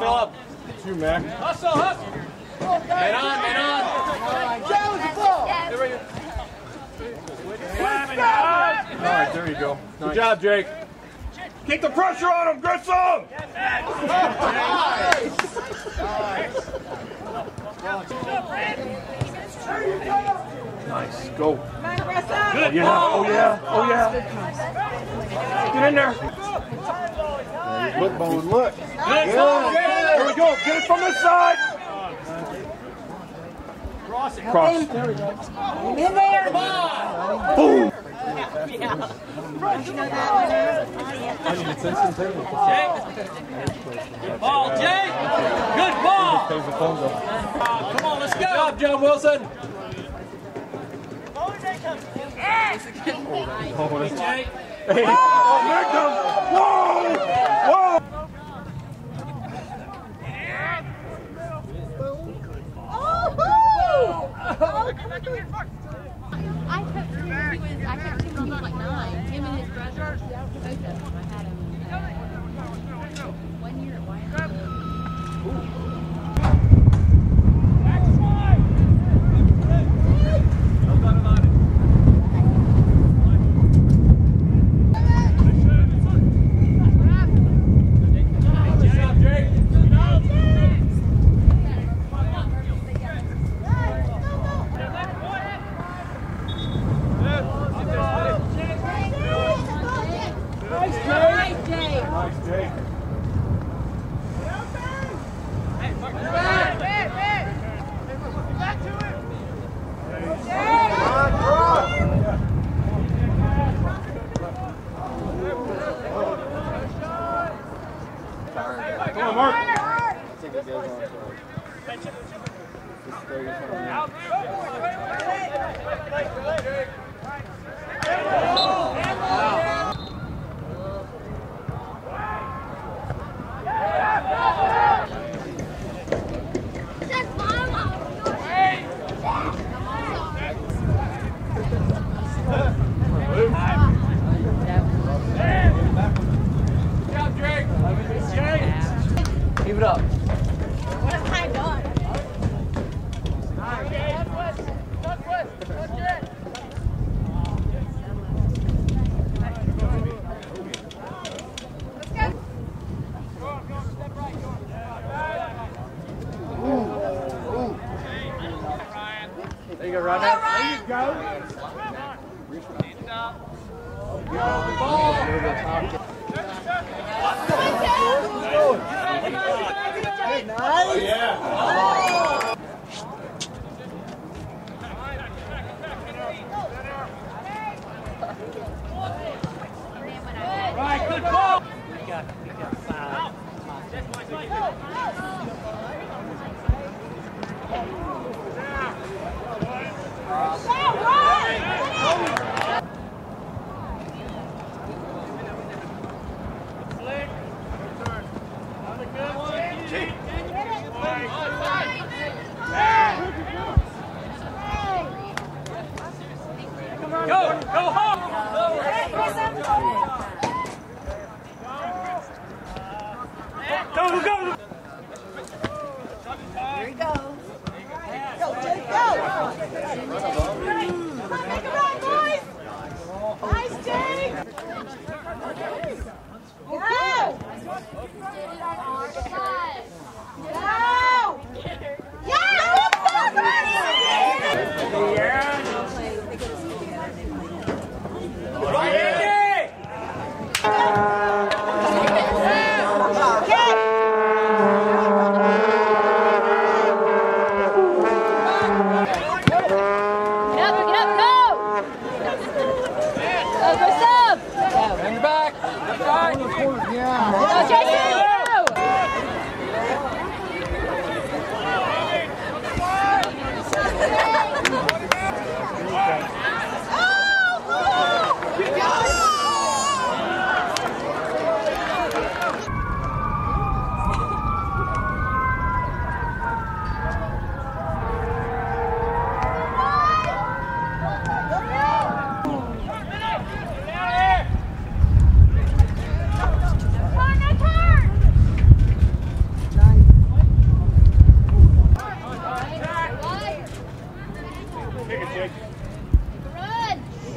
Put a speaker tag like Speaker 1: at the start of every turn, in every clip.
Speaker 1: Philip.
Speaker 2: It's you, Mac.
Speaker 1: Hustle, hustle. Man on, man on.
Speaker 3: Joe, the ball.
Speaker 2: All right, there you go. Nice.
Speaker 1: Good job, Jake.
Speaker 2: Keep the pressure on him, Grissom! Nice, go.
Speaker 1: Good.
Speaker 2: Yeah, oh yeah, oh yeah. Get in there. Look, Bowen, look.
Speaker 1: Good.
Speaker 2: Here we go, get it from this side. Cross.
Speaker 3: There we go. In there. Come on.
Speaker 2: Boom.
Speaker 1: Good ball, Jake. Good ball. Come on, let's go. Good job, John Wilson. Jake.
Speaker 2: Hey, oh, Victim! Whoa! Whoa!
Speaker 4: I kept him when he was like 9. Him and his brother, both of them. I had him 1 year at YMCA.
Speaker 2: Come on, Mark.
Speaker 1: Keep it up.
Speaker 4: What have I done?
Speaker 1: There you go, Ryan. There you go.
Speaker 3: Nice.
Speaker 2: Yeah.
Speaker 1: Right, good ball. We got 5. Go home! Go!
Speaker 3: Here he goes. Go, Jake, go. Come on, make it right, boys. Nice, Jake. Go.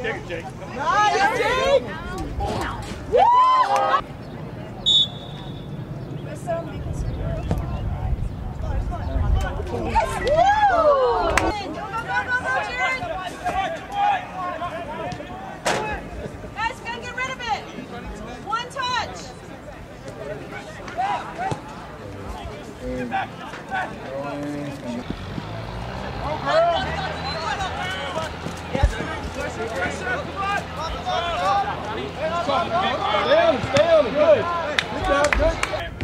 Speaker 2: Take it, Jake.
Speaker 3: Nice, Jake! Woo! Yes! Woo! Go, Jared! Guys, gotta get rid of it! One touch!
Speaker 2: Stay on it, good. Good job, good.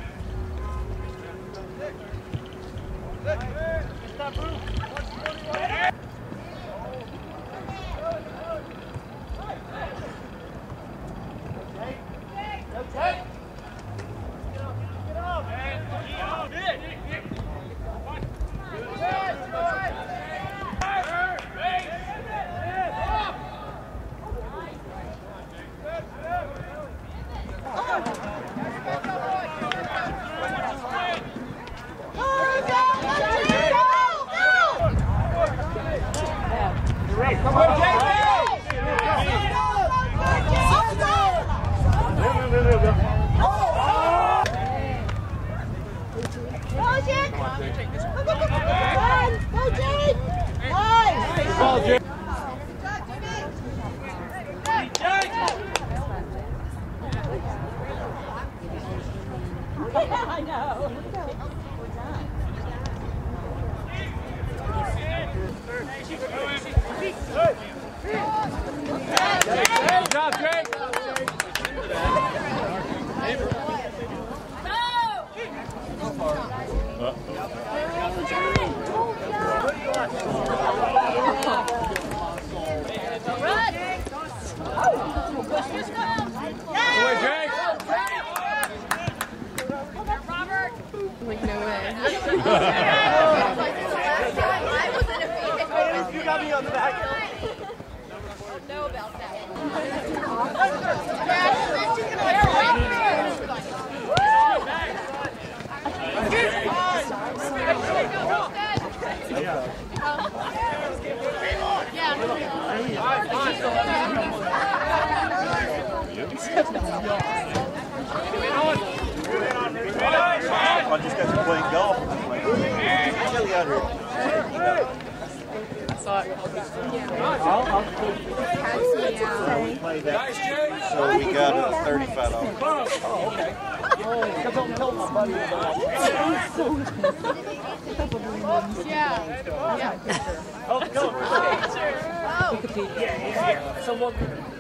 Speaker 3: I know.
Speaker 1: Good job, Jake.
Speaker 4: Like, no way.
Speaker 2: You got me on the back.
Speaker 4: Don't know about that.
Speaker 2: I just got to play golf. Get out of here. We played that, so we got $35.
Speaker 1: Oh, okay.
Speaker 2: Because I'm telling my buddy about it. Oh, no.
Speaker 1: Someone.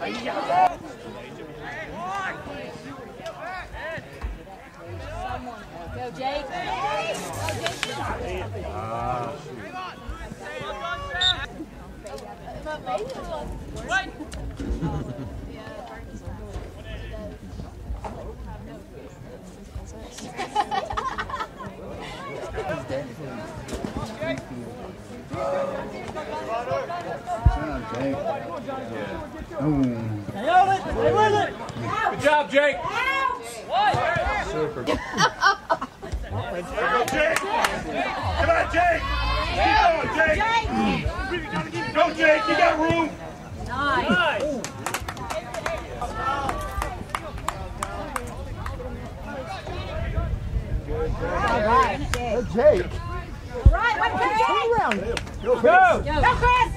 Speaker 4: Go, Jake.
Speaker 1: Good job, Jake.
Speaker 2: Super. Go, Jake. Come on, Jake. Keep going, Jake. Go, Jake. You got room.
Speaker 3: Nice.
Speaker 2: Good, Jake.
Speaker 3: Right, one for Jake.
Speaker 2: Go, Chris.
Speaker 3: Go, Chris.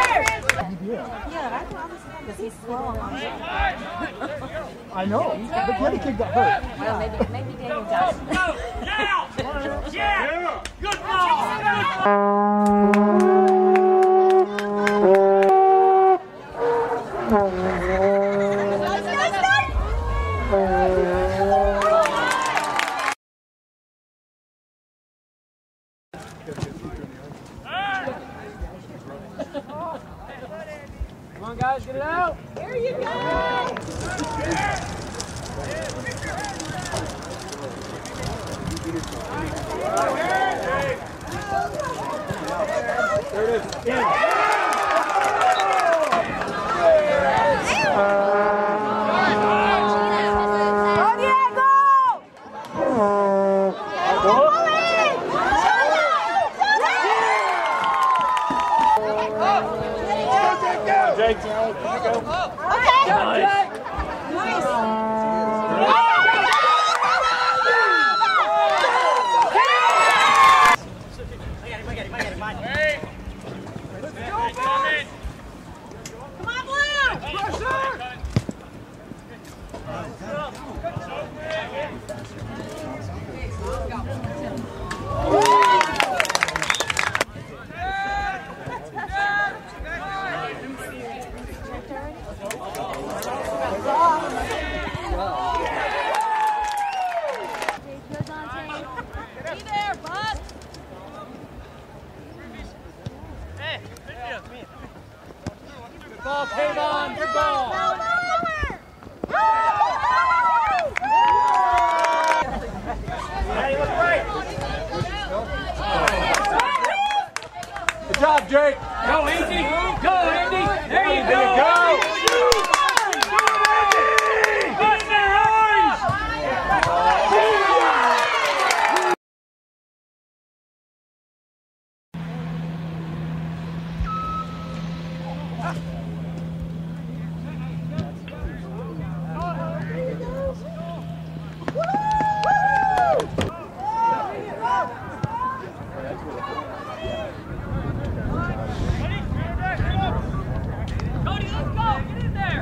Speaker 5: Yeah, because he's slow on the
Speaker 2: I know, but the other kid got hurt.
Speaker 5: Well, maybe Daniel got it.
Speaker 1: Go! Yeah! Good ball! Come on, guys, get it out!
Speaker 3: Here you go.
Speaker 2: There it is. In. Jake, here we go.
Speaker 3: Okay.
Speaker 1: Nice.
Speaker 3: Come on, Blue! Be there, bud!
Speaker 1: Good ball, Kayvon. Good ball.
Speaker 2: Good job, Jake.
Speaker 1: Go, Andy. Go, Andy. There you go.
Speaker 2: Go.
Speaker 1: Bust their eyes. Cody, let's go. Get in there.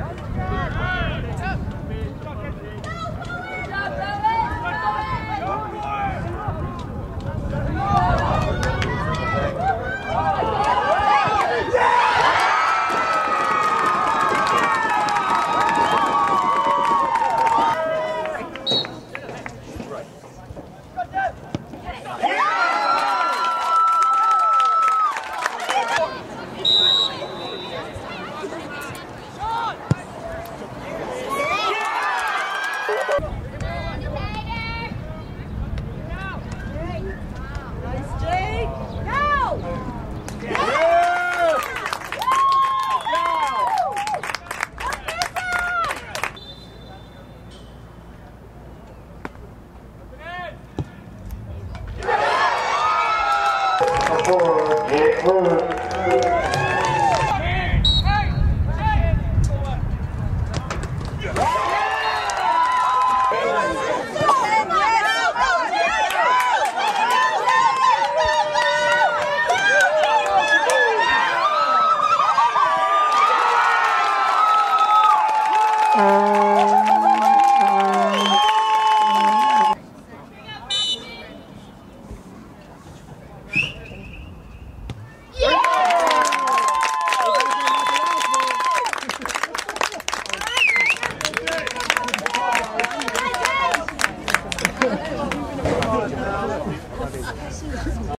Speaker 3: Go!